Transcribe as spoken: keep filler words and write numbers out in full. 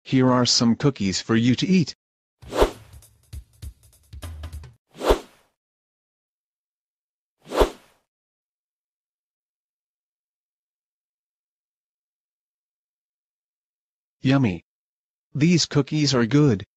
Here are some cookies for you to eat. Yummy. These cookies are good.